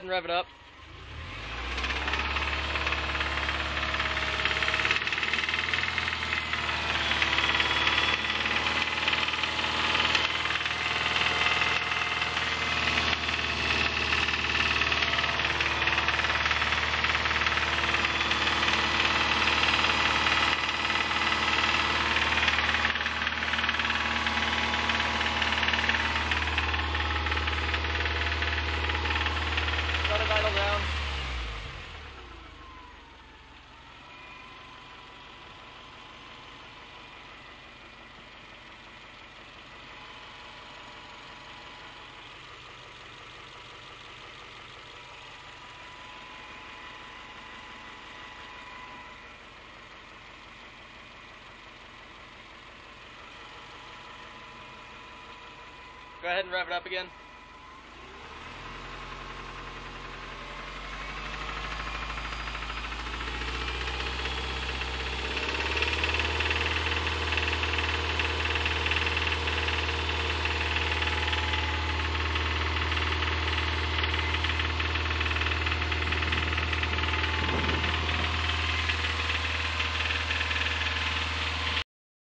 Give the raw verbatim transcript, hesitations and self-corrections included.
and rev it up. Let it idle down. Go ahead and rev it up again.